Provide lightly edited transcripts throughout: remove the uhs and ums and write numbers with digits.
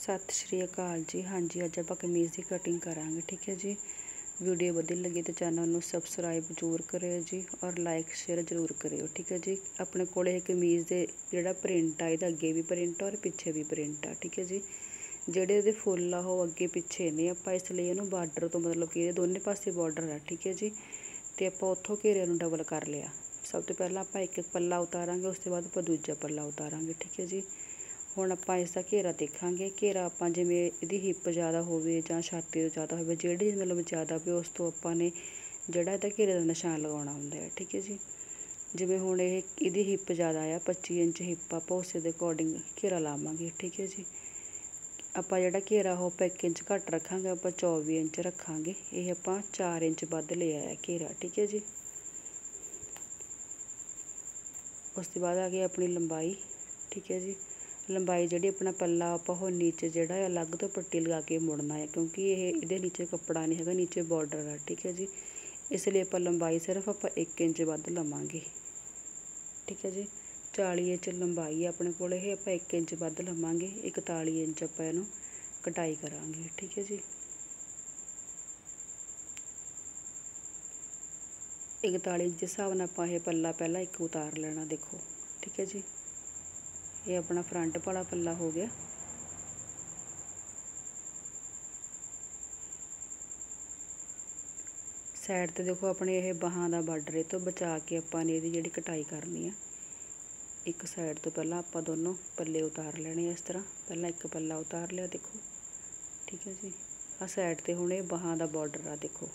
सत श्री अकाल जी। हाँ जी, अज आप कमीज़ की कटिंग करांगे। ठीक है जी। वीडियो वधिया लगी तो चैनल में सबसक्राइब जरूर करियो जी और लाइक शेयर जरूर करियो। ठीक है जी। अपने को कमीज़ के जोड़ा प्रिंट आ, ये अगे भी प्रिंट और पिछे भी प्रिंट आ। ठीक है जी। जेडे फुल आ वो अगे पिछे ने आप इसलिए इन्हों बार्डर तो मतलब कि दोनों पासे बॉर्डर है। ठीक है जी। तो आप उतों घेरे डबल कर लिया। सब तो पहला आप एक पल्ला उतारांगे, उसके बाद आप दूजा पल्ला उतारांगे। ठीक है जी। हुण आपां इसका घेरा देखांगे। घेरा आपां जिवें इहदी हिप ज़्यादा होवे जां छाती तो ज़्यादा होवे, जिहड़ी मतलब ज़्यादा होवे उस तो आपां ने जिहड़ा इहदा घेरे दा निशान लगाउणा हुंदा है। ठीक है जी। जिवें हुण इहदी हिप ज़्यादा आ 25 इंच हिप, आपां उस दे अकॉर्डिंग घेरा लावांगे। ठीक है जी। आपां जिहड़ा घेरा ओह आपां 1 इंच घੱਟ रखांगे, आपां 24 इंच रखांगे। ਇਹ आपां 4 इंच ਵੱਧ लिया है घेरा। ठीक है जी। उसके बाद आ गई अपनी लंबाई। ठीक है जी। लंबाई जी अपना पल्ला आप नीचे जोड़ा अलग तो पट्टी लगा के मुड़ना है, क्योंकि ये नीचे कपड़ा नहीं है, नीचे बॉर्डर है। ठीक है जी। इसलिए आप लंबाई सिर्फ आप 1 इंच वध लवांगे। ठीक है जी। 40 इंच लंबाई अपने को, आप 1 इंच वध लवांगे। 41 इंच आप इनू कटाई करांगे। ठीक है जी। 41 इंच के हिसाब नाल आप ये पल्ला पहला एक उतार लेना। देखो। ठीक है जी। ये अपना फ्रंट वाला पल्ला हो गया। साइड ते देखो अपने ये बाहां दा बार्डर तो बचा के आपां ने इहदी कटाई करनी है। एक साइड तो पहला आपां दोनों पल्ले उतार लेने इस तरह। पहला एक पल्ला उतार लिया। देखो। ठीक है जी। आ साइड ते हुण बाहां दा बॉर्डर आ। देखो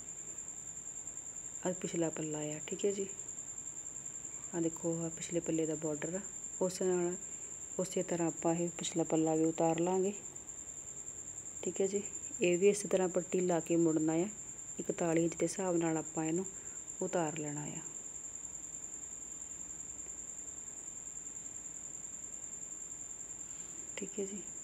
आ पिछला पल्ला आ। ठीक है जी। आ देखो आ पिछले पल्ले दा बॉर्डर आ। उस तरह आपां पिछला पल्ला भी उतार लांगे। ठीक है जी। ये भी इस तरह पट्टी ला के मुड़ना है। 41 इंच के हिसाब नाल आपां इहनूं उतार लेना है। ठीक है जी।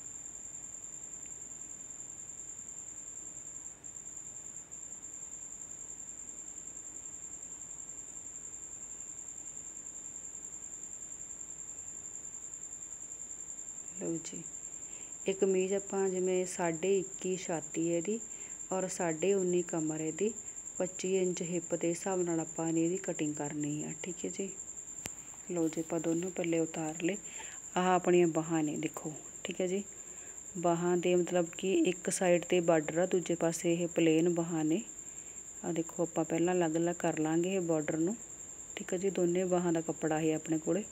लो जी। एक कमीज़ आपां जिवें 21.5 छाती है इहदी और 19.5 कमर है इहदी, 25 इंच हिप के हिसाब नाल आपां इहदी कटिंग करनी है। ठीक है जी। लो जी, आपां दोनों पल्ले उतार ले। आह अपनियां बाहां ने। देखो। ठीक है जी। बाहां दे मतलब कि एक साइड ते बार्डर आ, दूजे पासे ये प्लेन बाहां ने। आ देखो आपां पहलां अलग अलग कर लांगे बॉर्डर नूं। ठीक है जी। दोनों बाहां दा कपड़ा है अपने कोले।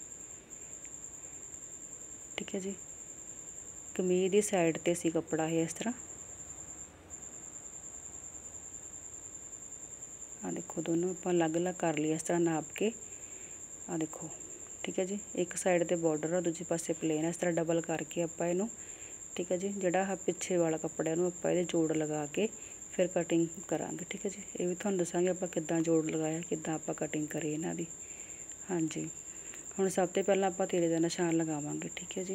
ठीक है जी। कमीज़ की साइड ते सी कपड़ा है इस तरह। आ देखो दोनों आप अलग अलग कर लिया इस तरह नाप के। आ देखो। ठीक है जी। एक साइड ते बॉर्डर आ, दूजे पासे प्लेन है। इस तरह डबल करके आपां इहनूं। ठीक है जी। जिहड़ा आ पिछे वाला कपड़ा इहनूं आपां इहदे जोड़ लगा के फिर कटिंग करांगे। ठीक है जी। ये भी तुहानूं दसांगे आपां किद्दां जोड़ लगाया, किद्दां आपां कटिंग करी इन्हां दी। हाँ जी। हुण सब तो पहलां आपां तीरे दा निशान लगावांगे। ठीक है जी।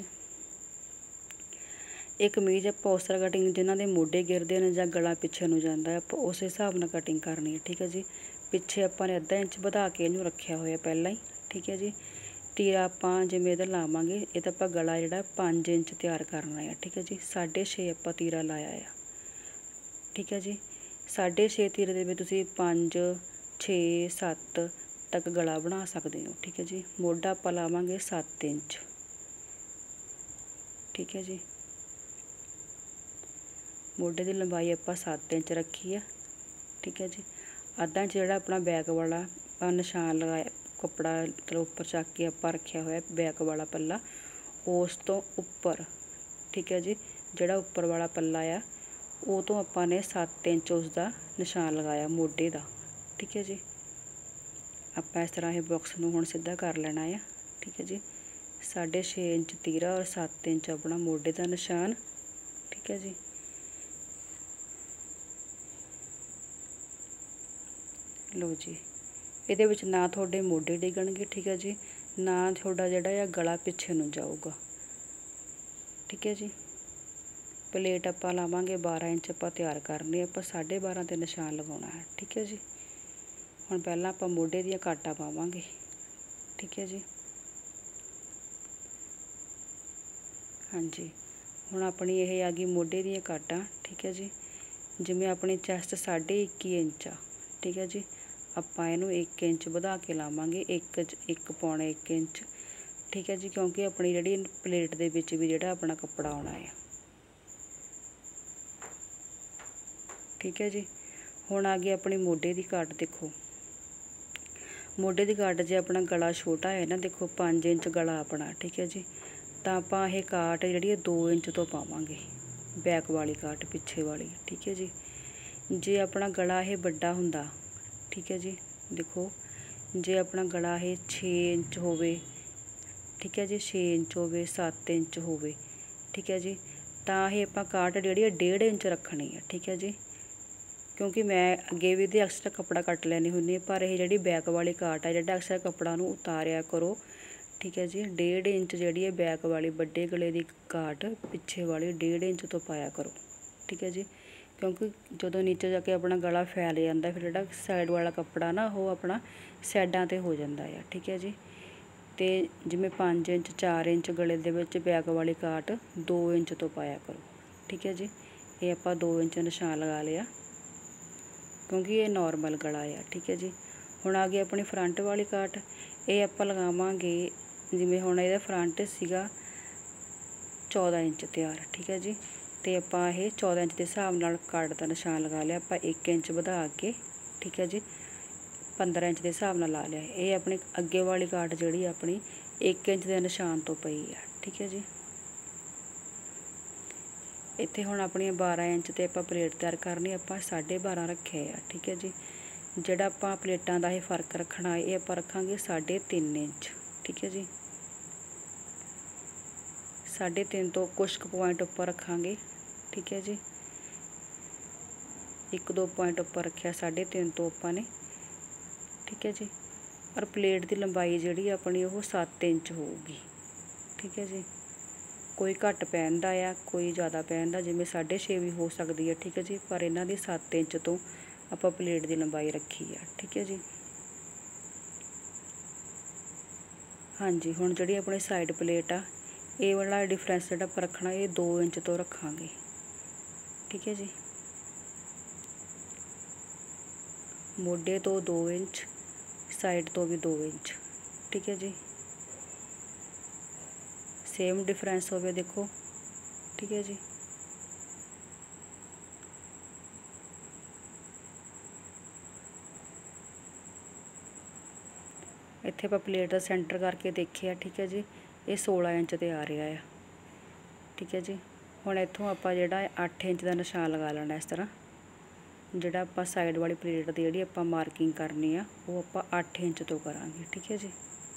ਇਹ ਕਮੀਜ਼ ਆਪਾਂ ਉਸ ਤਰ੍ਹਾਂ ਕਟਿੰਗ ਜਿਨ੍ਹਾਂ ਦੇ ਮੋਢੇ ਗਿਰਦੇ ਨੇ ਜਾਂ ਗਲਾ ਪਿੱਛੇ ਨੂੰ ਜਾਂਦਾ ਆਪਾਂ ਉਸ ਹਿਸਾਬ ਨਾਲ ਕਟਿੰਗ ਕਰਨੀ ਹੈ। ਠੀਕ ਹੈ ਜੀ। ਪਿੱਛੇ ਆਪਾਂ ਨੇ ਅੱਧਾ ਇੰਚ ਵਧਾ ਕੇ ਇਹਨੂੰ ਰੱਖਿਆ ਹੋਇਆ ਪਹਿਲਾਂ ਹੀ। ਠੀਕ ਹੈ ਜੀ। ਤੀਰਾ ਆਪਾਂ ਜਿਵੇਂ ਇਹਦਾ ਲਾਵਾਂਗੇ, ਇਹ ਤਾਂ ਆਪਾਂ ਗਲਾ ਜਿਹੜਾ 5 ਇੰਚ ਤਿਆਰ ਕਰਨਾ ਹੈ। ਠੀਕ ਹੈ ਜੀ। 6.5 ਆਪਾਂ ਤੀਰਾ ਲਾਇਆ ਆ। ਠੀਕ ਹੈ ਜੀ। 6.5 ਤੀਰੇ ਦੇ ਵਿੱਚ ਤੁਸੀਂ 5 6 7 ਤੱਕ ਗਲਾ ਬਣਾ ਸਕਦੇ ਹੋ। ਠੀਕ ਹੈ ਜੀ। ਮੋਢਾ ਆਪਾਂ ਲਾਵਾਂਗੇ 7 ਇੰਚ। ਠੀਕ ਹੈ ਜੀ। मोढे की लंबाई आप 7 इंच रखी है। ठीक है जी। अद्धा इंच जोड़ा अपना बैक वाला निशान लगाया, कपड़ा मतलब उपर चक के आप रखा हुआ बैक वाला पल्ला उस तो उपर। ठीक है जी। जोड़ा उपर वाला पल्ला आ वो तो आपने 7 इंच उसका निशान लगाया मोढे का। ठीक है जी। आप इस तरह ये बॉक्स नूं हुण सीधा कर लेना है। ठीक है जी। 6.5 इंच तीरा और 7 इंच अपना मोढे का निशान। ठीक है जी। लो जी। ਇਹਦੇ ਵਿੱਚ ਨਾ ਤੁਹਾਡੇ ਮੋਢੇ ਡਿੱਗਣਗੇ। ਠੀਕ ਹੈ ਜੀ। ਨਾ ਤੁਹਾਡਾ ਜਿਹੜਾ ਆ ਗਲਾ ਪਿੱਛੇ ਨੂੰ ਜਾਊਗਾ। ਠੀਕ ਹੈ ਜੀ। ਪਲੇਟ ਆਪਾਂ ਲਾਵਾਂਗੇ 12 ਇੰਚ ਆਪਾਂ ਤਿਆਰ ਕਰਨੀ, ਆਪਾਂ 12.5 ਤੇ ਨਿਸ਼ਾਨ ਲਗਾਉਣਾ ਹੈ। ਠੀਕ ਹੈ ਜੀ। ਹੁਣ ਪਹਿਲਾਂ ਆਪਾਂ ਮੋਢੇ ਦੀਆਂ ਕਾਟਾਂ ਪਾਵਾਂਗੇ। ਠੀਕ ਹੈ ਜੀ। हाँ जी। ਹੁਣ ਆਪਣੀ ਇਹ ਆ ਗਈ ਮੋਢੇ ਦੀਆਂ ਕਾਟਾਂ, ਠੀਕ ਹੈ ਜੀ। ਜਿਵੇਂ ਆਪਣੀ ਚੈਸਟ 21.5 ਇੰਚ ਆ, ਠੀਕ ਹੈ ਜੀ, ਆਪਾਂ ਇਹਨੂੰ 1 ਇੰਚ ਵਧਾ ਕੇ ਲਾਵਾਂਗੇ, 1 ਪੌਣਾ 1 ਇੰਚ, ਠੀਕ ਹੈ ਜੀ, ਕਿਉਂਕਿ ਆਪਣੀ ਜਿਹੜੀ ਪਲੇਟ ਦੇ ਵਿੱਚ ਵੀ ਜਿਹੜਾ ਆਪਣਾ ਕੱਪੜਾ ਆਉਣਾ ਹੈ, ਠੀਕ ਹੈ ਜੀ। ਹੁਣ ਆ ਗਈ ਆਪਣੀ ਮੋਢੇ ਦੀ ਕਾਟ। ਦੇਖੋ ਮੋਢੇ ਦੀ ਕਾਟ ਜੇ ਆਪਣਾ ਗਲਾ ਛੋਟਾ ਹੈ ਨਾ, ਦੇਖੋ 5 ਇੰਚ ਗਲਾ ਆਪਣਾ, ਠੀਕ ਹੈ ਜੀ, ਤਾਂ ਆਪਾਂ ਇਹ ਕਾਟ ਜਿਹੜੀ ਹੈ 2 ਇੰਚ ਤੋਂ ਪਾਵਾਂਗੇ, ਬੈਕ ਵਾਲੀ ਕਾਟ ਪਿੱਛੇ ਵਾਲੀ, ਠੀਕ ਹੈ ਜੀ। ਜੇ ਆਪਣਾ ਗਲਾ ਇਹ ਵੱਡਾ ਹੁੰਦਾ, ਠੀਕ ਹੈ ਜੀ, ਦੇਖੋ ਜੇ ਆਪਣਾ ਗਲਾ ਇਹ 6 ਇੰਚ ਹੋਵੇ, ਠੀਕ ਹੈ ਜੀ, 6 ਇੰਚ ਹੋਵੇ, 7 ਇੰਚ ਹੋਵੇ, ਠੀਕ ਹੈ ਜੀ, ਤਾਂ ਇਹ ਆਪਾਂ ਕਾਟ ਜਿਹੜੀ ਹੈ 1.5 ਇੰਚ ਰੱਖਣੀ ਹੈ, ਠੀਕ ਹੈ ਜੀ। ਕਿਉਂਕਿ ਮੈਂ ਅੱਗੇ ਵੀ ਇਹਦੇ ਐਕਸਟਰਾ ਕੱਪੜਾ ਕੱਟ ਲੈਣੀ ਹੁੰਦੀ, ਪਰ ਇਹ ਜਿਹੜੀ ਬੈਕ ਵਾਲੀ ਕਾਟ ਹੈ, ਜਿਹੜਾ ਐਕਸਟਰਾ ਕੱਪੜਾ ਨੂੰ ਉਤਾਰਿਆ ਕਰੋ, ਠੀਕ ਹੈ ਜੀ। 1.5 ਇੰਚ ਜਿਹੜੀ ਹੈ ਬੈਕ ਵਾਲੀ ਵੱਡੇ ਗਲੇ ਦੀ ਕਾਟ ਪਿੱਛੇ ਵਾਲੀ 1.5 ਇੰਚ ਤੋਂ ਪਾਇਆ ਕਰੋ, ਠੀਕ ਹੈ ਜੀ। ਕਿਉਂਕਿ ਜਦੋਂ ਨੀਚੇ ਜਾ ਕੇ ਆਪਣਾ ਗਲਾ ਫੈਲ ਜਾਂਦਾ, ਫਿਰ ਜਿਹੜਾ ਸਾਈਡ ਵਾਲਾ ਕੱਪੜਾ ਨਾ ਉਹ ਆਪਣਾ ਸਾਈਡਾਂ 'ਤੇ ਹੋ ਜਾਂਦਾ ਆ, ਠੀਕ ਹੈ ਜੀ। ਅਤੇ ਜਿਵੇਂ 5 ਇੰਚ 4 ਇੰਚ ਗਲੇ ਦੇ ਵਿੱਚ ਬੈਕ ਵਾਲੀ ਕਾਟ 2 ਇੰਚ ਤੋਂ ਪਾਇਆ ਕਰੋ, ਠੀਕ ਹੈ ਜੀ। ਇਹ ਆਪਾਂ 2 ਇੰਚ ਨਿਸ਼ਾਨ ਲਗਾ ਲਿਆ, ਕਿਉਂਕਿ ਇਹ ਨੋਰਮਲ ਗਲਾ ਆ, ਠੀਕ ਹੈ ਜੀ। ਹੁਣ ਆ ਗਈ ਆਪਣੀ ਫਰੰਟ ਵਾਲੀ ਕਾਟ। ਇਹ ਆਪਾਂ ਲਗਾਵਾਂਗੇ, ਜਿਵੇਂ ਹੁਣ ਇਹਦਾ ਫਰੰਟ ਸੀਗਾ 14 ਇੰਚ ਤਿਆਰ, ਠੀਕ ਹੈ ਜੀ, ਅਤੇ ਆਪਾਂ ਇਹ 14 ਇੰਚ ਦੇ ਹਿਸਾਬ ਨਾਲ ਕਾਟ ਦਾ ਨਿਸ਼ਾਨ ਲਗਾ ਲਿਆ। ਆਪਾਂ 1 ਇੰਚ ਵਧਾ ਕੇ, ਠੀਕ ਹੈ ਜੀ, 15 ਇੰਚ ਦੇ ਹਿਸਾਬ ਨਾਲ ਲਾ ਲਿਆ। ਇਹ ਆਪਣੀ ਅੱਗੇ ਵਾਲੀ ਕਾਟ ਜਿਹੜੀ ਆਪਣੀ 1 ਇੰਚ ਦੇ ਨਿਸ਼ਾਨ ਤੋਂ ਪਈ ਆ, ਠੀਕ ਹੈ ਜੀ। ਇੱਥੇ ਹੁਣ ਆਪਣੀਆਂ 12 ਇੰਚ 'ਤੇ ਆਪਾਂ ਪਲੇਟ ਤਿਆਰ ਕਰਨੀ, ਆਪਾਂ 12.5 ਰੱਖੇ ਆ, ਠੀਕ ਹੈ ਜੀ। ਜਿਹੜਾ ਆਪਾਂ ਪਲੇਟਾਂ ਦਾ ਇਹ ਫਰਕ ਰੱਖਣਾ, ਇਹ ਆਪਾਂ ਰੱਖਾਂਗੇ 3.5 ਇੰਚ, ਠੀਕ ਹੈ ਜੀ। 3.5 ਤੋਂ ਕੁਛ ਕੁ ਪੁਆਇੰਟ ਉੱਪਰ ਰੱਖਾਂਗੇ, ਠੀਕ ਹੈ ਜੀ। 1-2 ਪੁਆਇੰਟ ਉੱਪਰ ਰੱਖਿਆ 3.5 ਤੋਂ ਆਪਾਂ ਨੇ, ਠੀਕ ਹੈ ਜੀ। ਔਰ ਪਲੇਟ ਦੀ ਲੰਬਾਈ ਜਿਹੜੀ ਆਪਣੀ ਉਹ 7 ਇੰਚ ਹੋਊਗੀ, ਠੀਕ ਹੈ ਜੀ। ਕੋਈ ਘੱਟ ਪਹਿਨਦਾ ਆ, ਕੋਈ ਜ਼ਿਆਦਾ ਪਹਿਨਦਾ, ਜਿਵੇਂ 6.5 ਵੀ ਹੋ ਸਕਦੀ ਹੈ, ਠੀਕ ਹੈ ਜੀ, ਪਰ ਇਹਨਾਂ ਦੀ 7 ਇੰਚ ਤੋਂ ਆਪਾਂ ਪਲੇਟ ਦੀ ਲੰਬਾਈ ਰੱਖੀ ਆ, ਠੀਕ ਹੈ ਜੀ। ਹਾਂਜੀ, ਹੁਣ ਜਿਹੜੀ ਆਪਣੀ ਸਾਈਡ ਪਲੇਟ ਆ, ਇਹ ਵਾਲਾ ਡਿਫਰੈਂਸ ਜਿਹੜਾ ਆਪਾਂ ਰੱਖਣਾ, ਇਹ 2 ਇੰਚ ਤੋਂ ਰੱਖਾਂਗੇ, ਠੀਕ ਹੈ ਜੀ। ਮੋਢੇ ਤੋਂ 2 ਇੰਚ, ਸਾਈਡ ਤੋਂ ਵੀ 2 ਇੰਚ, ਠੀਕ ਹੈ ਜੀ। ਸੇਮ ਡਿਫਰੈਂਸ ਹੋਵੇ, ਦੇਖੋ, ਠੀਕ ਹੈ ਜੀ। ਇੱਥੇ ਆਪਾਂ ਪਲੇਟ ਦਾ ਸੈਂਟਰ ਕਰਕੇ ਦੇਖਿਆ, ਠੀਕ ਹੈ ਜੀ, ਇਹ 16 ਇੰਚ 'ਤੇ ਆ ਰਿਹਾ ਆ, ਠੀਕ ਹੈ ਜੀ। ਹੁਣ ਇੱਥੋਂ ਆਪਾਂ ਜਿਹੜਾ 8 ਇੰਚ ਦਾ ਨਿਸ਼ਾਨ ਲਗਾ ਲੈਣਾ ਇਸ ਤਰ੍ਹਾਂ। ਜਿਹੜਾ ਆਪਾਂ ਸਾਈਡ ਵਾਲੀ ਪਲੇਟ ਦੀ ਜਿਹੜੀ ਆਪਾਂ ਮਾਰਕਿੰਗ ਕਰਨੀ ਆ, ਉਹ ਆਪਾਂ 8 ਇੰਚ ਤੋਂ ਕਰਾਂਗੇ, ਠੀਕ ਹੈ ਜੀ।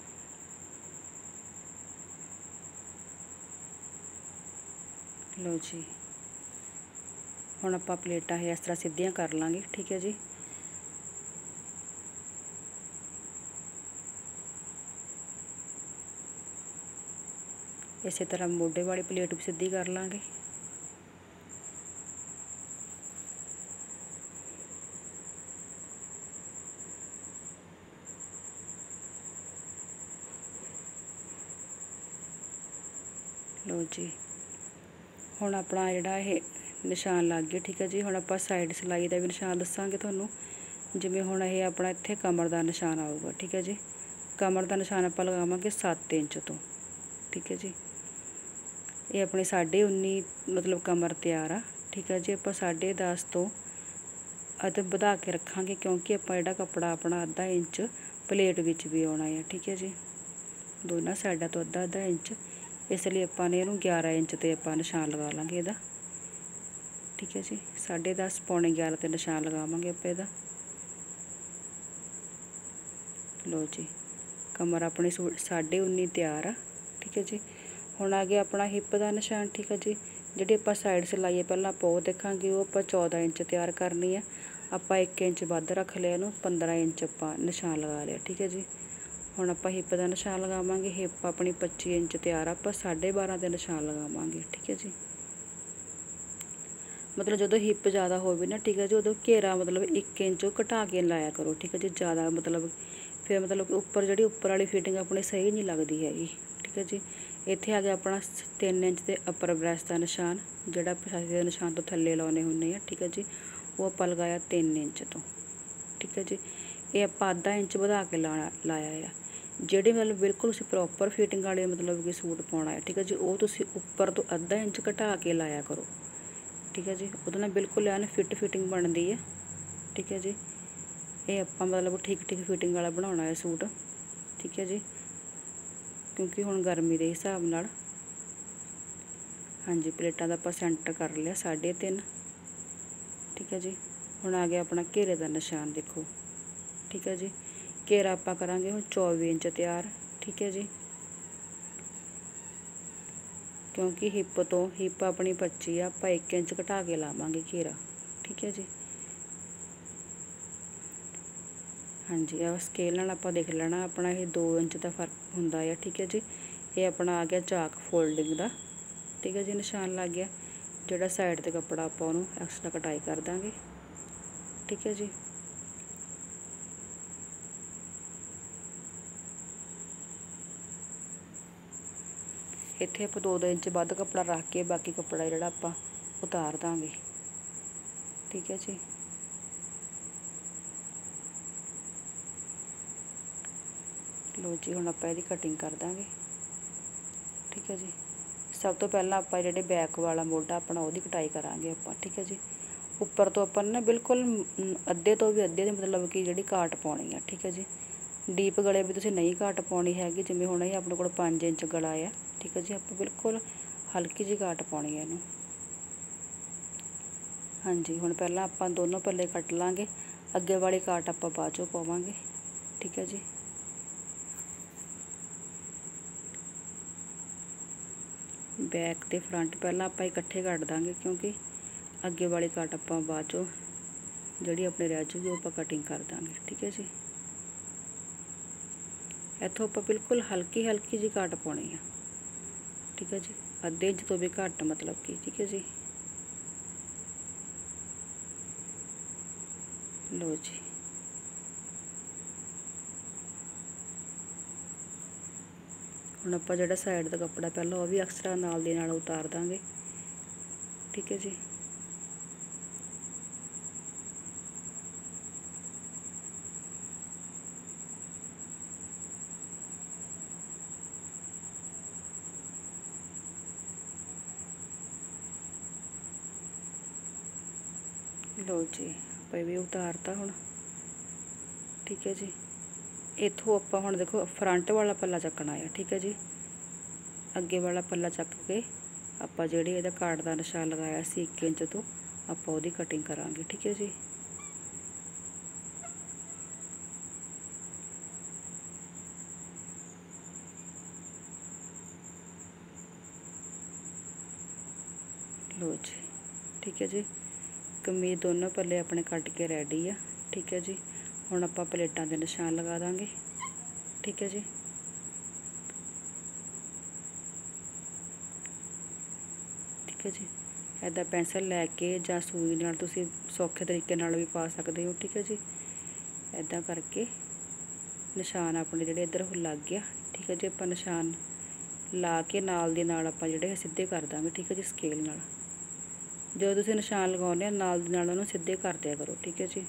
ਲਓ ਜੀ, ਹੁਣ ਆਪਾਂ ਪਲੇਟਾਂ ਇਹ ਇਸ ਤਰ੍ਹਾਂ ਸਿੱਧੀਆਂ ਕਰ ਲਾਂਗੇ, ਠੀਕ ਹੈ ਜੀ। ਇਸੇ ਤਰ੍ਹਾਂ ਮੋਢੇ ਵਾਲੀ ਪਲੇਟ ਵੀ ਸਿੱਧੀ ਕਰ ਲਾਂਗੇ। ਲਓ ਜੀ, ਹੁਣ ਆਪਣਾ ਜਿਹੜਾ ਇਹ ਨਿਸ਼ਾਨ ਲੱਗ ਗਿਆ, ਠੀਕ ਹੈ ਜੀ। ਹੁਣ ਆਪਾਂ ਸਾਈਡ ਸਿਲਾਈ ਦਾ ਵੀ ਨਿਸ਼ਾਨ ਦੱਸਾਂਗੇ ਤੁਹਾਨੂੰ। ਜਿਵੇਂ ਹੁਣ ਇਹ ਆਪਣਾ ਇੱਥੇ ਕਮਰ ਦਾ ਨਿਸ਼ਾਨ ਆਊਗਾ, ਠੀਕ ਹੈ ਜੀ। ਕਮਰ ਦਾ ਨਿਸ਼ਾਨ ਆਪਾਂ ਲਗਾਵਾਂਗੇ 7 ਇੰਚ ਤੋਂ, ਠੀਕ ਹੈ ਜੀ। ਇਹ ਆਪਣੀ 19.5 ਮਤਲਬ ਕਮਰ ਤਿਆਰ ਆ, ਠੀਕ ਹੈ ਜੀ। ਆਪਾਂ 10.5 ਤੋਂ ਅਤੇ ਵਧਾ ਕੇ ਰੱਖਾਂਗੇ, ਕਿਉਂਕਿ ਆਪਾਂ ਜਿਹੜਾ ਕੱਪੜਾ ਆਪਣਾ ਅੱਧਾ ਇੰਚ ਪਲੇਟ ਵਿੱਚ ਵੀ ਆਉਣਾ ਹੈ, ਠੀਕ ਹੈ ਜੀ। ਦੋਨਾਂ ਸਾਈਡਾਂ ਤੋਂ ਅੱਧਾ ਇੰਚ, ਇਸ ਲਈ ਆਪਾਂ ਨੇ ਇਹਨੂੰ 11 ਇੰਚ 'ਤੇ ਆਪਾਂ ਨਿਸ਼ਾਨ ਲਗਾ ਲਾਂਗੇ ਇਹਦਾ, ਠੀਕ ਹੈ ਜੀ। 10.5 ਪੌਣੇ 11 'ਤੇ ਨਿਸ਼ਾਨ ਲਗਾਵਾਂਗੇ ਆਪਾਂ ਇਹਦਾ। ਲਓ ਜੀ, ਕਮਰ ਆਪਣੀ 19.5 ਤਿਆਰ ਆ, ਠੀਕ ਹੈ ਜੀ। ਹੁਣ ਆ ਗਿਆ ਆਪਣਾ ਹਿੱਪ ਦਾ ਨਿਸ਼ਾਨ, ਠੀਕ ਹੈ ਜੀ। ਜਿਹੜੀ ਆਪਾਂ ਸਾਈਡ ਸਿਲਾਈ ਹੈ ਪਹਿਲਾਂ ਆਪਾਂ ਉਹ ਦੇਖਾਂਗੇ, ਉਹ ਆਪਾਂ 14 ਇੰਚ ਤਿਆਰ ਕਰਨੀ ਆ। ਆਪਾਂ 1 ਇੰਚ ਵੱਧ ਰੱਖ ਲਿਆ, ਇਹਨੂੰ 15 ਇੰਚ ਆਪਾਂ ਨਿਸ਼ਾਨ ਲਗਾ ਲਿਆ, ਠੀਕ ਹੈ ਜੀ। ਹੁਣ ਆਪਾਂ ਹਿੱਪ ਦਾ ਨਿਸ਼ਾਨ ਲਗਾਵਾਂਗੇ। ਹਿੱਪ ਆਪਣੀ 25 ਇੰਚ ਤਿਆਰ ਆ, ਆਪਾਂ 12.5 ਦੇ ਨਿਸ਼ਾਨ ਲਗਾਵਾਂਗੇ, ਠੀਕ ਹੈ ਜੀ। ਮਤਲਬ ਜਦੋਂ ਹਿੱਪ ਜ਼ਿਆਦਾ ਹੋਵੇ ਨਾ, ਠੀਕ ਹੈ ਜੀ, ਉਦੋਂ ਘੇਰਾ ਮਤਲਬ 1 ਇੰਚ ਘਟਾ ਕੇ ਲਾਇਆ ਕਰੋ, ਠੀਕ ਹੈ ਜੀ। ਜ਼ਿਆਦਾ ਮਤਲਬ ਫਿਰ ਮਤਲਬ ਉੱਪਰ ਜਿਹੜੀ ਉੱਪਰ ਵਾਲੀ ਫਿਟਿੰਗ ਆਪਣੀ ਸਹੀ ਨਹੀਂ ਲੱਗਦੀ ਹੈਗੀ, ਠੀਕ ਹੈ ਜੀ। ਇੱਥੇ ਆ ਗਿਆ ਆਪਣਾ 3 ਇੰਚ ਦੇ ਅੱਪਰ ਬ੍ਰੈਸਟ ਦਾ ਨਿਸ਼ਾਨ, ਜਿਹੜਾ ਪਿਛਾਤੀ ਦੇ ਨਿਸ਼ਾਨ ਤੋਂ ਥੱਲੇ ਲਾਉਣੇ ਹੁੰਦੇ ਆ, ਠੀਕ ਹੈ ਜੀ। ਉਹ ਆਪਾਂ ਲਗਾਇਆ 3 ਇੰਚ ਤੋਂ, ਠੀਕ ਹੈ ਜੀ। ਇਹ ਆਪਾਂ ਅੱਧਾ ਇੰਚ ਵਧਾ ਕੇ ਲਾਇਆ ਆ। ਜਿਹੜੇ ਮਤਲਬ ਬਿਲਕੁਲ ਤੁਸੀਂ ਪ੍ਰੋਪਰ ਫਿਟਿੰਗ ਵਾਲੇ ਮਤਲਬ ਕਿ ਸੂਟ ਪਾਉਣਾ ਹੈ, ਠੀਕ ਹੈ ਜੀ, ਉਹ ਤੁਸੀਂ ਉੱਪਰ ਤੋਂ ਅੱਧਾ ਇੰਚ ਘਟਾ ਕੇ ਲਾਇਆ ਕਰੋ, ਠੀਕ ਹੈ ਜੀ। ਉਹਦੇ ਨਾਲ ਬਿਲਕੁਲ ਐਨ ਫਿਟਿੰਗ ਬਣਦੀ ਹੈ, ਠੀਕ ਹੈ ਜੀ। ਇਹ ਆਪਾਂ ਮਤਲਬ ਠੀਕ ਫਿਟਿੰਗ ਵਾਲਾ ਬਣਾਉਣਾ ਹੈ ਸੂਟ, ਠੀਕ ਹੈ ਜੀ, ਕਿਉਂਕਿ ਹੁਣ ਗਰਮੀ ਦੇ ਹਿਸਾਬ ਨਾਲ। ਹਾਂਜੀ, ਪਲੇਟਾਂ ਦਾ ਆਪਾਂ ਸੈਂਟਰ ਕਰ ਲਿਆ 3.5, ਠੀਕ ਹੈ ਜੀ। ਹੁਣ ਆ ਗਿਆ ਆਪਣਾ ਘੇਰੇ ਦਾ ਨਿਸ਼ਾਨ, ਦੇਖੋ, ਠੀਕ ਹੈ ਜੀ। ਘੇਰਾ ਆਪਾਂ ਕਰਾਂਗੇ ਹੁਣ 24 ਇੰਚ ਤਿਆਰ, ਠੀਕ ਹੈ ਜੀ, ਕਿਉਂਕਿ ਹਿੱਪ ਆਪਣੀ 25 ਆ, ਆਪਾਂ 1 ਇੰਚ ਘਟਾ ਕੇ ਲਾਵਾਂਗੇ ਘੇਰਾ, ਠੀਕ ਹੈ ਜੀ। ਹਾਂਜੀ, ਆ ਸਕੇਲ ਨਾਲ ਆਪਾਂ ਦੇਖ ਲੈਣਾ, ਆਪਣਾ ਇਹ 2 ਇੰਚ ਦਾ ਫਰਕ ਹੁੰਦਾ ਆ, ਠੀਕ ਹੈ ਜੀ। ਇਹ ਆਪਣਾ ਆ ਗਿਆ ਚਾਕ ਫੋਲਡਿੰਗ ਦਾ, ਠੀਕ ਹੈ ਜੀ, ਨਿਸ਼ਾਨ ਲੱਗ ਗਿਆ। ਜਿਹੜਾ ਸਾਈਡ 'ਤੇ ਕੱਪੜਾ ਆਪਾਂ ਉਹਨੂੰ ਐਕਸਟਰਾ ਕਟਾਈ ਕਰ ਦਾਂਗੇ, ਠੀਕ ਹੈ ਜੀ। ਇੱਥੇ ਆਪਾਂ 2 ਇੰਚ ਵੱਧ ਕੱਪੜਾ ਰੱਖ ਕੇ ਬਾਕੀ ਕੱਪੜਾ ਜਿਹੜਾ ਆਪਾਂ ਉਤਾਰ ਦਾਂਗੇ, ਠੀਕ ਹੈ ਜੀ। ਲਓ ਜੀ, ਹੁਣ ਆਪਾਂ ਇਹਦੀ ਕਟਿੰਗ ਕਰ ਦਾਂਗੇ, ਠੀਕ ਹੈ ਜੀ। ਸਭ ਤੋਂ ਪਹਿਲਾਂ ਆਪਾਂ ਜਿਹੜੇ ਬੈਕ ਵਾਲਾ ਮੋਢਾ ਆਪਣਾ ਉਹਦੀ ਕਟਾਈ ਕਰਾਂਗੇ ਆਪਾਂ, ਠੀਕ ਹੈ ਜੀ। ਉੱਪਰ ਤੋਂ ਆਪਾਂ ਨਾ ਬਿਲਕੁਲ ਅੱਧੇ ਤੋਂ ਵੀ ਅੱਧੇ ਦੇ ਮਤਲਬ ਕਿ ਜਿਹੜੀ ਕਾਟ ਪਾਉਣੀ ਆ, ਠੀਕ ਹੈ ਜੀ। ਡੀਪ ਗਲੇ ਵੀ ਤੁਸੀਂ ਨਹੀਂ ਕਾਟ ਪਾਉਣੀ ਹੈਗੀ, ਜਿਵੇਂ ਹੁਣ ਇਹ ਆਪਣੇ ਕੋਲ 5 ਇੰਚ ਗਲਾ ਆ, ਠੀਕ ਹੈ ਜੀ। ਆਪਾਂ ਬਿਲਕੁਲ ਹਲਕੀ ਜਿਹੀ ਕਾਟ ਪਾਉਣੀ ਹੈ ਇਹਨੂੰ। ਹਾਂਜੀ, ਹੁਣ ਪਹਿਲਾਂ ਆਪਾਂ ਦੋਨੋਂ ਪੱਲੇ ਕੱਟ ਲਾਂਗੇ, ਅੱਗੇ ਵਾਲੀ ਕਾਟ ਆਪਾਂ ਬਾਅਦ 'ਚੋਂ ਪਾਵਾਂਗੇ, ਠੀਕ ਹੈ ਜੀ। ਬੈਕ ਤੇ ਫਰੰਟ ਪਹਿਲਾਂ ਆਪਾਂ ਇਕੱਠੇ ਕੱਟ ਦਾਂਗੇ, ਕਿਉਂਕਿ ਅੱਗੇ ਵਾਲੀ ਕਾਟ ਆਪਾਂ ਬਾਅਦ 'ਚੋਂ ਜਿਹੜੀ ਆਪਣੇ ਰਹਿ ਜੂਗੀ ਉਹ ਆਪਾਂ ਕਟਿੰਗ ਕਰ ਦਾਂਗੇ, ਠੀਕ ਹੈ ਜੀ। ਇੱਥੋਂ ਆਪਾਂ ਬਿਲਕੁਲ ਹਲਕੀ ਜਿਹੀ ਕਾਟ ਪਾਉਣੀ ਆ, ਠੀਕ ਹੈ ਜੀ, ਅੱਧੇ ਇੰਚ ਤੋਂ ਵੀ ਘੱਟ ਮਤਲਬ ਕਿ, ਠੀਕ ਹੈ ਜੀ। ਲਓ ਜੀ, ਹੁਣ ਆਪਾਂ ਜਿਹੜਾ ਸਾਈਡ ਦਾ ਕੱਪੜਾ ਪਹਿਲਾਂ ਉਹ ਵੀ ਐਕਸਟਰਾ ਨਾਲ ਦੇ ਨਾਲ ਉਤਾਰ ਦਾਂਗੇ, ਠੀਕ ਹੈ ਜੀ। ਲਓ ਜੀ, ਆਪਾਂ ਇਹ ਵੀ ਉਤਾਰਤਾ ਹੁਣ, ਠੀਕ ਹੈ ਜੀ। ਇੱਥੋਂ ਆਪਾਂ ਹੁਣ ਦੇਖੋ ਫਰੰਟ ਵਾਲਾ ਪੱਲਾ ਚੱਕਣਾ ਆ, ਠੀਕ ਹੈ ਜੀ। ਅੱਗੇ ਵਾਲਾ ਪੱਲਾ ਚੱਕ ਕੇ ਆਪਾਂ ਜਿਹੜੇ ਇਹਦਾ ਕਾਟ ਦਾ ਨਿਸ਼ਾਨ ਲਗਾਇਆ ਸੀ 1 ਇੰਚ ਤੋਂ, ਆਪਾਂ ਉਹਦੀ ਕਟਿੰਗ ਕਰਾਂਗੇ, ਠੀਕ ਹੈ ਜੀ। ਲਓ ਜੀ, ਠੀਕ ਹੈ ਜੀ। ਕਮੀਜ਼ ਦੋਨੋਂ ਪੱਲੇ ਆਪਣੇ ਕੱਟ ਕੇ ਰੈਡੀ ਆ, ਠੀਕ ਹੈ ਜੀ। ਹੁਣ ਆਪਾਂ ਪਲੇਟਾਂ ਦੇ ਨਿਸ਼ਾਨ ਲਗਾ ਦਾਂਗੇ, ਠੀਕ ਹੈ ਜੀ। ਠੀਕ ਹੈ ਜੀ, ਇੱਦਾਂ ਪੈਨਸਲ ਲੈ ਕੇ ਜਾਂ ਸੂਈ ਨਾਲ ਤੁਸੀਂ ਸੌਖੇ ਤਰੀਕੇ ਨਾਲ ਵੀ ਪਾ ਸਕਦੇ ਹੋ, ਠੀਕ ਹੈ ਜੀ। ਇੱਦਾਂ ਕਰਕੇ ਨਿਸ਼ਾਨ ਆਪਣੇ ਜਿਹੜੇ ਇੱਧਰ ਲੱਗ ਗਿਆ, ਠੀਕ ਹੈ ਜੀ। ਆਪਾਂ ਨਿਸ਼ਾਨ ਲਾ ਕੇ ਨਾਲ ਦੀ ਨਾਲ ਆਪਾਂ ਜਿਹੜੇ ਸਿੱਧੇ ਕਰ ਦਾਂਗੇ, ਠੀਕ ਹੈ ਜੀ, ਸਕੇਲ ਨਾਲ। ਜਦੋਂ ਤੁਸੀਂ ਨਿਸ਼ਾਨ ਲਗਾਉਂਦੇ ਆ ਨਾਲ ਦੀ ਨਾਲ ਉਹਨੂੰ ਸਿੱਧੇ ਕਰ ਦਿਆ ਕਰੋ, ਠੀਕ ਹੈ ਜੀ।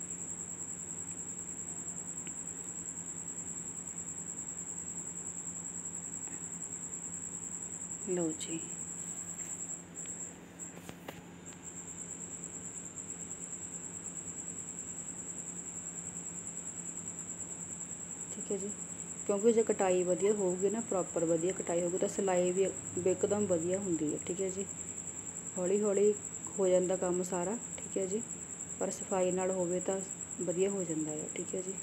ਲਓ ਜੀ, ਠੀਕ ਹੈ ਜੀ। ਕਿਉਂਕਿ ਜੇ ਕਟਾਈ ਵਧੀਆ ਹੋਊਗੀ ਨਾ, ਪ੍ਰੋਪਰ ਵਧੀਆ ਕਟਾਈ ਹੋਊਗੀ ਤਾਂ ਸਿਲਾਈ ਵੀ ਇੱਕਦਮ ਵਧੀਆ ਹੁੰਦੀ ਹੈ, ਠੀਕ ਹੈ ਜੀ। ਹੌਲੀ ਹੌਲੀ ਹੋ ਜਾਂਦਾ ਕੰਮ ਸਾਰਾ, ਠੀਕ ਹੈ ਜੀ, ਪਰ ਸਫਾਈ ਨਾਲ ਹੋਵੇ ਤਾਂ ਵਧੀਆ ਹੋ ਜਾਂਦਾ ਹੈ, ਠੀਕ ਹੈ ਜੀ।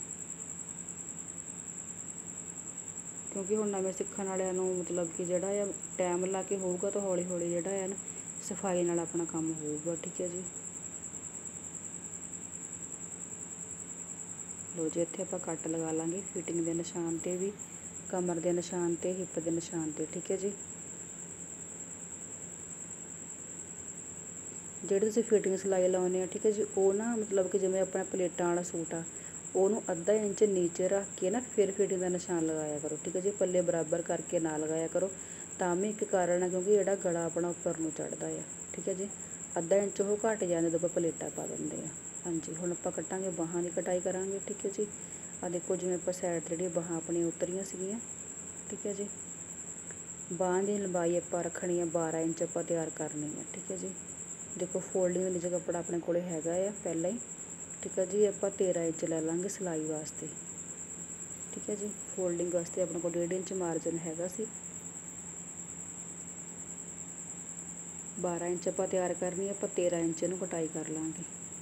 ਕਿਉਂਕਿ ਹੁਣ ਨਵੇਂ ਸਿੱਖਣ ਵਾਲਿਆਂ ਨੂੰ ਮਤਲਬ ਕਿ ਜਿਹੜਾ ਆ ਟਾਈਮ ਲਾ ਕੇ ਹੋਊਗਾ ਤਾਂ ਹੌਲੀ ਹੌਲੀ ਜਿਹੜਾ ਹੈ ਨਾ ਸਫਾਈ ਨਾਲ ਆਪਣਾ ਕੰਮ ਹੋਊਗਾ, ਠੀਕ ਹੈ ਜੀ। ਲਓ ਜੀ, ਇੱਥੇ ਆਪਾਂ ਕੱਟ ਲਗਾ ਲਾਂਗੇ ਫਿਟਿੰਗ ਦੇ ਨਿਸ਼ਾਨ 'ਤੇ ਵੀ, ਕਮਰ ਦੇ ਨਿਸ਼ਾਨ 'ਤੇ, ਹਿੱਪ ਦੇ ਨਿਸ਼ਾਨ 'ਤੇ, ਠੀਕ ਹੈ ਜੀ। ਜਿਹੜੇ ਤੁਸੀਂ ਫਿਟਿੰਗ ਸਿਲਾਈ ਲਾਉਂਦੇ ਆ, ਠੀਕ ਹੈ ਜੀ, ਉਹ ਨਾ ਮਤਲਬ ਕਿ ਜਿਵੇਂ ਆਪਣਾ ਪਲੇਟਾਂ ਵਾਲਾ ਸੂਟ ਆ, ਉਹਨੂੰ ਅੱਧਾ ਇੰਚ ਨੀਚੇ ਰੱਖ ਕੇ ਨਾ ਫਿਰ ਫਿਟਿੰਗ ਦਾ ਨਿਸ਼ਾਨ ਲਗਾਇਆ ਕਰੋ, ਠੀਕ ਹੈ ਜੀ। ਪੱਲੇ ਬਰਾਬਰ ਕਰਕੇ ਨਾ ਲਗਾਇਆ ਕਰੋ, ਤਾਂ ਵੀ ਇੱਕ ਕਾਰਨ ਹੈ ਕਿਉਂਕਿ ਜਿਹੜਾ ਗਲਾ ਆਪਣਾ ਉੱਪਰ ਨੂੰ ਚੜ੍ਹਦਾ ਆ, ਠੀਕ ਹੈ ਜੀ। ਅੱਧਾ ਇੰਚ ਉਹ ਘੱਟ ਜਾਂਦੇ ਜਦੋਂ ਆਪਾਂ ਪਲੇਟਾਂ ਪਾ ਦਿੰਦੇ ਆ। ਹਾਂਜੀ, ਹੁਣ ਆਪਾਂ ਕੱਟਾਂਗੇ, ਬਾਹਾਂ ਦੀ ਕਟਾਈ ਕਰਾਂਗੇ, ਠੀਕ ਹੈ ਜੀ। ਆ ਦੇਖੋ ਜਿਵੇਂ ਆਪਾਂ ਸਾਈਡ 'ਤੇ ਜਿਹੜੀਆਂ ਬਾਹਾਂ ਆਪਣੀਆਂ ਉਤਰੀਆਂ ਸੀਗੀਆਂ, ਠੀਕ ਹੈ ਜੀ। ਬਾਂਹ ਦੀ ਲੰਬਾਈ ਆਪਾਂ ਰੱਖਣੀ ਆ 12 ਇੰਚ ਆਪਾਂ ਤਿਆਰ ਕਰਨੀ ਆ, ਠੀਕ ਹੈ ਜੀ। ਦੇਖੋ ਫੋਲਡਿੰਗ ਦੇ ਨੀਚੇ ਕੱਪੜਾ ਆਪਣੇ ਕੋਲ ਹੈਗਾ ਆ ਪਹਿਲਾਂ ਹੀ, ਠੀਕ ਹੈ ਜੀ। ਆਪਾਂ 13 ਇੰਚ ਲੈ ਲਾਂਗੇ ਸਿਲਾਈ ਵਾਸਤੇ, ਠੀਕ ਹੈ ਜੀ। ਫੋਲਡਿੰਗ ਵਾਸਤੇ ਆਪਣੇ ਕੋਲ 1.5 ਇੰਚ ਮਾਰਜਨ ਹੈਗਾ ਸੀ। 12 ਇੰਚ ਆਪਾਂ ਤਿਆਰ ਕਰਨੀ, ਆਪਾਂ 13 ਇੰਚ ਇਹਨੂੰ ਕਟਾਈ ਕਰ ਲਾਂਗੇ।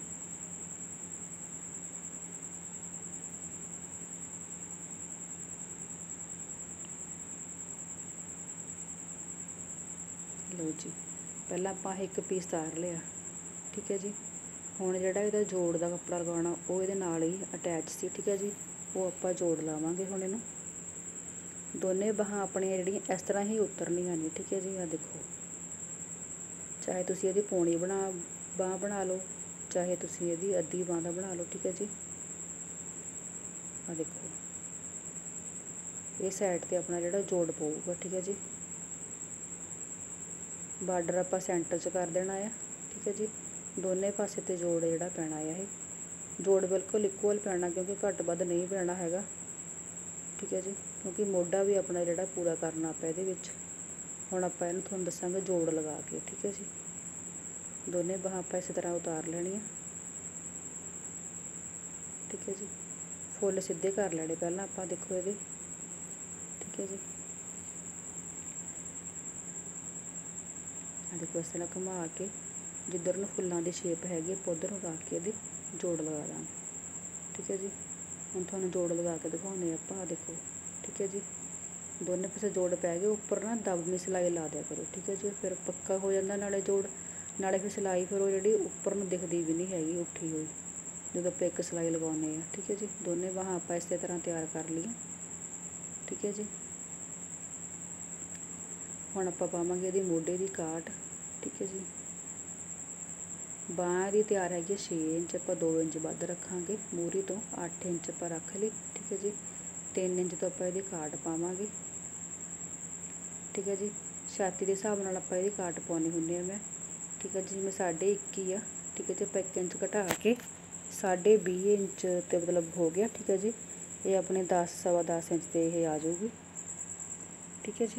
ਲਓ ਜੀ, ਪਹਿਲਾਂ ਆਪਾਂ ਇੱਕ ਪੀਸ ਤਾਰ ਲਿਆ, ਠੀਕ ਹੈ ਜੀ। ਹੁਣ ਜਿਹੜਾ ਇਹਦਾ ਜੋੜ ਦਾ ਕੱਪੜਾ ਲਗਾਉਣਾ ਉਹ ਇਹਦੇ ਨਾਲ ਹੀ ਅਟੈਚ ਸੀ, ਠੀਕ ਹੈ ਜੀ। ਉਹ ਆਪਾਂ ਜੋੜ ਲਾਵਾਂਗੇ ਹੁਣ ਇਹਨੂੰ। ਦੋਨੇ ਬਾਹਾਂ ਆਪਣੀਆਂ ਜਿਹੜੀਆਂ ਇਸ ਤਰ੍ਹਾਂ ਹੀ ਉਤਰਨੀਆਂ ਨੇ, ਠੀਕ ਹੈ ਜੀ। ਆ ਦੇਖੋ, ਚਾਹੇ ਤੁਸੀਂ ਇਹਦੀ ਪੌਣੀ ਬਾਂਹ ਬਣਾ ਲਓ, ਚਾਹੇ ਤੁਸੀਂ ਇਹਦੀ ਅੱਧੀ ਬਾਂਹ ਦਾ ਬਣਾ ਲਓ, ਠੀਕ ਹੈ ਜੀ। ਆ ਦੇਖੋ, ਇਹ ਸਾਈਡ 'ਤੇ ਆਪਣਾ ਜਿਹੜਾ ਜੋੜ ਪਊਗਾ, ਠੀਕ ਹੈ ਜੀ। ਬਾਰਡਰ ਆਪਾਂ ਸੈਂਟਰ 'ਚ ਕਰ ਦੇਣਾ ਆ, ਠੀਕ ਹੈ ਜੀ। ਦੋਨੇ ਪਾਸੇ 'ਤੇ ਜੋੜ ਜਿਹੜਾ ਪੈਣਾ ਆ, ਇਹ ਜੋੜ ਬਿਲਕੁਲ ਇਕੁਅਲ ਪੈਣਾ, ਕਿਉਂਕਿ ਘੱਟ ਵੱਧ ਨਹੀਂ ਪੈਣਾ ਹੈਗਾ, ਠੀਕ ਹੈ ਜੀ। ਕਿਉਂਕਿ ਮੋਢਾ ਵੀ ਆਪਣਾ ਜਿਹੜਾ ਪੂਰਾ ਕਰਨਾ ਆਪਾਂ ਇਹਦੇ ਵਿੱਚ। ਹੁਣ ਆਪਾਂ ਇਹਨੂੰ ਤੁਹਾਨੂੰ ਦੱਸਾਂਗੇ ਜੋੜ ਲਗਾ ਕੇ, ਠੀਕ ਹੈ ਜੀ। ਦੋਨੇ ਬਾਹਾਂ ਆਪਾਂ ਇਸੇ ਤਰ੍ਹਾਂ ਉਤਾਰ ਲੈਣੀਆਂ, ਠੀਕ ਹੈ ਜੀ। ਫੁੱਲ ਸਿੱਧੇ ਕਰ ਲੈਣੇ ਪਹਿਲਾਂ ਆਪਾਂ, ਦੇਖੋ ਇਹਦੇ, ਠੀਕ ਹੈ ਜੀ। ਦੇਖੋ ਇਸ ਤਰ੍ਹਾਂ ਘੁਮਾ ਕੇ ਜਿੱਧਰ ਨੂੰ ਫੁੱਲਾਂ ਦੀ ਸ਼ੇਪ ਹੈਗੀ ਆਪਾਂ ਉੱਧਰ ਨੂੰ ਰੱਖ ਕੇ ਇਹਦੇ ਜੋੜ ਲਗਾ ਦਾਂਗੇ, ਠੀਕ ਹੈ ਜੀ। ਹੁਣ ਤੁਹਾਨੂੰ ਜੋੜ ਲਗਾ ਕੇ ਦਿਖਾਉਂਦੇ ਆਪਾਂ, ਦੇਖੋ, ਠੀਕ ਹੈ ਜੀ। ਦੋਨੇ ਪਾਸੇ ਜੋੜ ਪੈ ਗਏ, ਉੱਪਰ ਨਾ ਦਬਵੀਂ ਸਿਲਾਈ ਲਾ ਦਿਆ ਕਰੋ, ਠੀਕ ਹੈ ਜੀ। ਫਿਰ ਪੱਕਾ ਹੋ ਜਾਂਦਾ ਨਾਲੇ ਜੋੜ, ਨਾਲੇ ਫਿਰ ਸਿਲਾਈ ਫਿਰ ਉਹ ਜਿਹੜੀ ਉੱਪਰ ਨੂੰ ਦਿਖਦੀ ਵੀ ਨਹੀਂ ਹੈਗੀ ਉੱਠੀ ਹੋਈ, ਜਦੋਂ ਆਪਾਂ ਇੱਕ ਸਿਲਾਈ ਲਗਾਉਂਦੇ ਹਾਂ, ਠੀਕ ਹੈ ਜੀ। ਦੋਨੇ ਬਾਹਾਂ ਆਪਾਂ ਇਸੇ ਤਰ੍ਹਾਂ ਤਿਆਰ ਕਰ ਲਈਆਂ, ਠੀਕ ਹੈ ਜੀ। ਹੁਣ ਆਪਾਂ ਪਾਵਾਂਗੇ ਇਹਦੀ ਮੋਢੇ ਦੀ ਕਾਟ, ਠੀਕ ਹੈ ਜੀ। ਬਾਂਹ ਦੀ ਤਿਆਰ ਹੈਗੀ 6 ਇੰਚ, ਆਪਾਂ 2 ਇੰਚ ਵੱਧ ਰੱਖਾਂਗੇ ਮੂਹਰੀ ਤੋਂ, 8 ਇੰਚ ਆਪਾਂ ਰੱਖ ਲਈ, ਠੀਕ ਹੈ ਜੀ। 3 ਇੰਚ ਤੋਂ ਆਪਾਂ ਇਹਦੀ ਕਾਟ ਪਾਵਾਂਗੇ, ਠੀਕ ਹੈ ਜੀ। ਛਾਤੀ ਦੇ ਹਿਸਾਬ ਨਾਲ ਆਪਾਂ ਇਹਦੀ ਕਾਟ ਪਾਉਣੀ ਹੁੰਦੀ ਆ ਮੈਂ, ਠੀਕ ਹੈ ਜੀ। ਜਿਵੇਂ 21.5 ਆ, ਠੀਕ ਹੈ ਜੀ। ਆਪਾਂ 1 ਇੰਚ ਘਟਾ ਕੇ 20.5 ਇੰਚ 'ਤੇ ਮਤਲਬ ਹੋ ਗਿਆ, ਠੀਕ ਹੈ ਜੀ। ਇਹ ਆਪਣੇ 10 ਸਵਾ 10 ਇੰਚ 'ਤੇ ਇਹ ਆ ਜਾਊਗੀ, ਠੀਕ ਹੈ ਜੀ।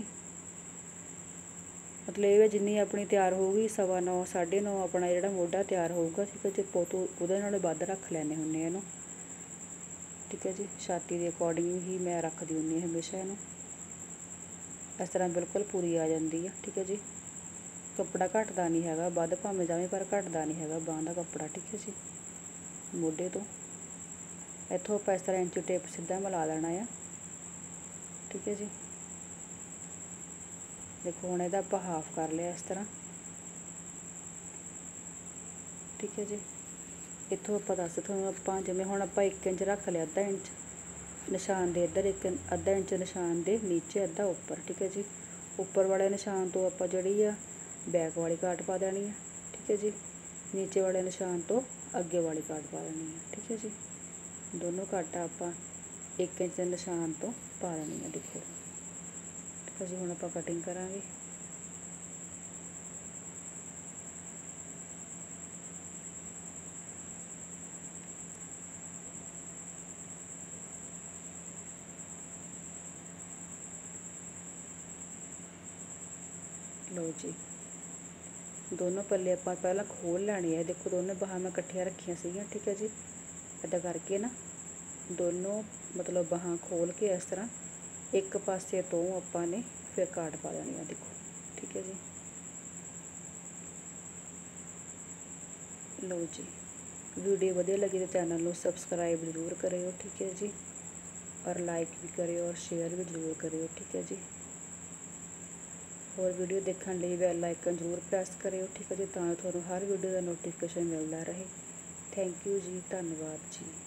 ਮਤਲਬ ਇਹ ਜਿੰਨੀ ਆਪਣੀ ਤਿਆਰ ਹੋਊਗੀ 9.25 9.5 ਆਪਣਾ ਜਿਹੜਾ ਮੋਢਾ ਤਿਆਰ ਹੋਊਗਾ, ਠੀਕ ਹੈ ਜੀ। ਉਹਦੇ ਨਾਲੋਂ ਵੱਧ ਰੱਖ ਲੈਂਦੇ ਹੁੰਦੇ ਇਹਨੂੰ, ਠੀਕ ਹੈ ਜੀ। ਛਾਤੀ ਦੇ ਅਕੋਰਡਿੰਗ ਹੀ ਮੈਂ ਰੱਖਦੀ ਹੁੰਦੀ ਹਮੇਸ਼ਾ ਇਹਨੂੰ, ਇਸ ਤਰ੍ਹਾਂ ਬਿਲਕੁਲ ਪੂਰੀ ਆ ਜਾਂਦੀ ਆ, ਠੀਕ ਹੈ ਜੀ। ਕੱਪੜਾ ਘੱਟਦਾ ਨਹੀਂ ਹੈਗਾ, ਵੱਧ ਭਾਵੇਂ ਜਾਵੇ ਪਰ ਘੱਟਦਾ ਨਹੀਂ ਹੈਗਾ ਬਾਂਹ ਦਾ ਕੱਪੜਾ, ਠੀਕ ਹੈ ਜੀ। ਮੋਢੇ ਤੋਂ ਇੱਥੋਂ ਆਪਾਂ ਇਸ ਤਰ੍ਹਾਂ ਇੰਚੀ ਟੇਪ ਸਿੱਧਾ ਮਿਲਾ ਲੈਣਾ ਆ, ਠੀਕ ਹੈ ਜੀ। ਦੇਖੋ ਹੁਣ ਇਹਦਾ ਆਪਾਂ ਹਾਫ ਕਰ ਲਿਆ ਇਸ ਤਰ੍ਹਾਂ, ਠੀਕ ਹੈ ਜੀ। ਇੱਥੋਂ ਆਪਾਂ ਤੁਹਾਨੂੰ ਆਪਾਂ ਜਿਵੇਂ ਹੁਣ ਆਪਾਂ 1 ਇੰਚ ਰੱਖ ਲਿਆ, ਅੱਧਾ ਇੰਚ ਨਿਸ਼ਾਨ ਦੇ ਇੱਧਰ, ਅੱਧਾ ਇੰਚ ਨਿਸ਼ਾਨ ਦੇ ਨੀਚੇ, ਅੱਧਾ ਉੱਪਰ, ਠੀਕ ਹੈ ਜੀ। ਉੱਪਰ ਵਾਲੇ ਨਿਸ਼ਾਨ ਤੋਂ ਆਪਾਂ ਜਿਹੜੀ ਆ ਬੈਕ ਵਾਲੀ ਕਾਟ ਪਾ ਦੇਣੀ ਹੈ, ਠੀਕ ਹੈ ਜੀ। ਨੀਚੇ ਵਾਲੇ ਨਿਸ਼ਾਨ ਤੋਂ ਅੱਗੇ ਵਾਲੀ ਕਾਟ ਪਾ ਦੇਣੀ ਹੈ, ਠੀਕ ਹੈ ਜੀ। ਦੋਨੋਂ ਕਾਟਾਂ ਆਪਾਂ 1 ਇੰਚ ਦੇ ਨਿਸ਼ਾਨ ਤੋਂ ਪਾ ਦੇਣੀ ਹੈ, ਦੇਖੋ, ਠੀਕ ਹੈ ਜੀ। ਹੁਣ ਆਪਾਂ ਕਟਿੰਗ ਕਰਾਂਗੇ। ਲਓ ਜੀ, ਦੋਨੋਂ ਪੱਲੇ ਆਪਾਂ ਪਹਿਲਾਂ ਖੋਲ੍ਹ ਲੈਣੇ ਆ। ਦੇਖੋ ਦੋਨੋਂ ਬਾਹਾਂ ਮੈਂ ਇਕੱਠੀਆਂ ਰੱਖੀਆਂ ਸੀਗੀਆਂ, ਠੀਕ ਹੈ ਜੀ। ਇੱਦਾਂ ਕਰਕੇ ਨਾ ਦੋਨੋਂ ਮਤਲਬ ਬਾਹਾਂ ਖੋਲ੍ਹ ਕੇ ਇਸ ਤਰ੍ਹਾਂ ਇੱਕ ਪਾਸੇ ਤੋਂ ਆਪਾਂ ਨੇ ਫਿਰ ਕਾਟ ਪਾ ਦੇਣੀ ਆ, ਦੇਖੋ, ਠੀਕ ਹੈ ਜੀ। ਲਓ ਜੀ, ਵੀਡੀਓ ਵਧੀਆ ਲੱਗੀ ਤਾਂ ਚੈਨਲ ਨੂੰ ਸਬਸਕ੍ਰਾਈਬ ਜ਼ਰੂਰ ਕਰਿਓ, ਠੀਕ ਹੈ ਜੀ। ਔਰ ਲਾਈਕ ਵੀ ਕਰਿਓ ਔਰ ਸ਼ੇਅਰ ਵੀ ਜ਼ਰੂਰ ਕਰਿਓ, ਠੀਕ ਹੈ ਜੀ। ਹੋਰ ਵੀਡੀਓ ਦੇਖਣ ਲਈ ਬੈਲ ਆਈਕਨ ਜ਼ਰੂਰ ਪ੍ਰੈਸ ਕਰਿਓ, ਠੀਕ ਹੈ ਜੀ, ਤਾਂ ਤੁਹਾਨੂੰ ਹਰ ਵੀਡੀਓ ਦਾ ਨੋਟੀਫਿਕੇਸ਼ਨ ਮਿਲਦਾ ਰਹੇ। ਥੈਂਕ ਯੂ ਜੀ, ਧੰਨਵਾਦ ਜੀ।